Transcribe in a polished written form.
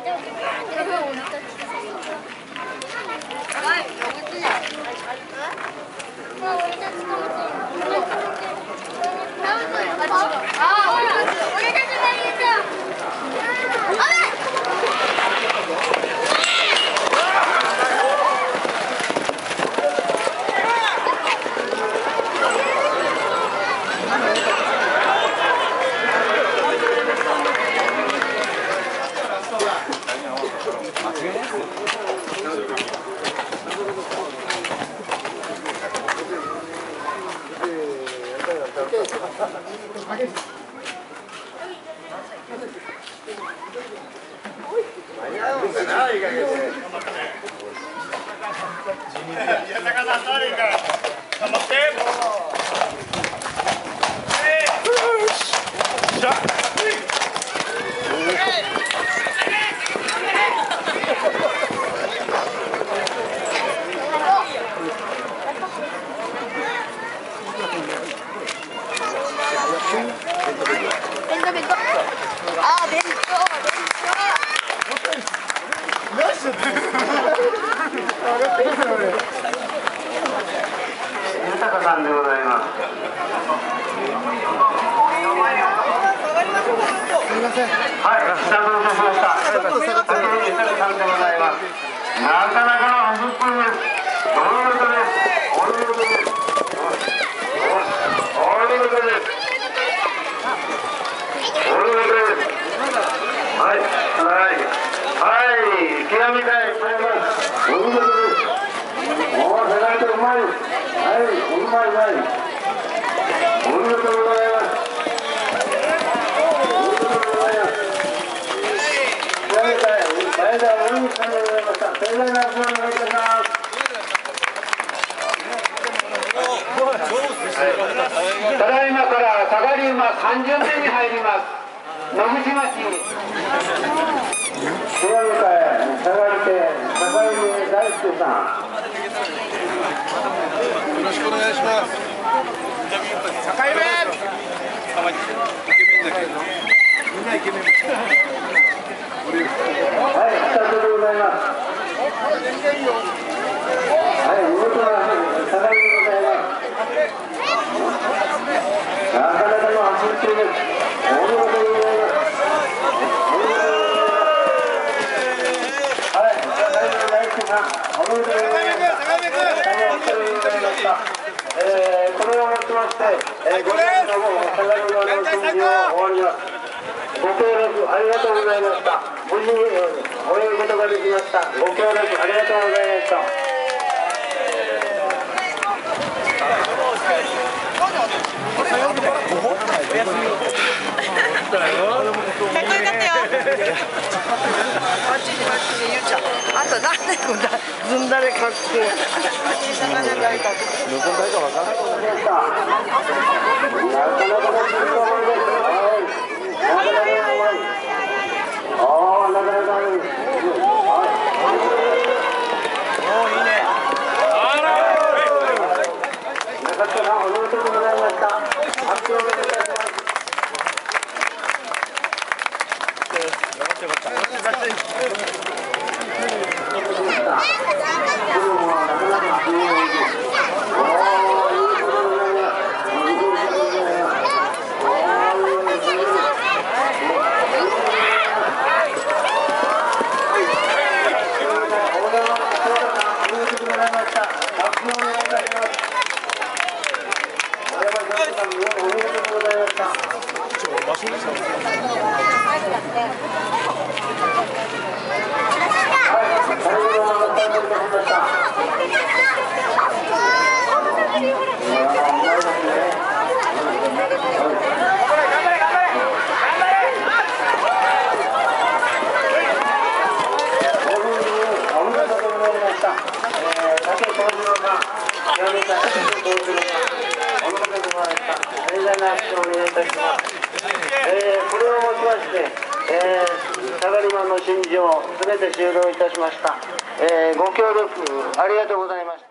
豊さんでございます。すみません。はい、スタートいたしました。豊さんでございます。なかなかの端っこです。お見事です。お見事です。お見事です。お見事です。はい、はい、はい、極めたい。お見事です。おお、世界とうまい。はい、うまいうまい。お見事でございます。お見事でございます。極めたい。前田大西さんでございました。盛大な拍手をお願いいたします。ただいまから下がり馬3巡目に入ります。野口町。極めたい。下がり手、高井大輔さん。 よろしくお願いします。 高い目。 イケメンだけど。みんなイケメン。 はい、スタートでございます。はい、見事な下がりでございます。なかなかの走りです。お見事でございます。はい、高井大輔さん、おめでとうございます。これをもちまして、ご覧の下がり馬の準備を終わります。ご協力ありがとうございました。無事に終えることができました。ご協力ありがとうございました。 かっこよかったよ。あっちに言うちゃん。あんたなんでこんなずんだれかっこいい。魚がいた。どこだかわからない。これをもちまして、下がり馬の神事をすべて終了いたしました。ご協力ありがとうございました。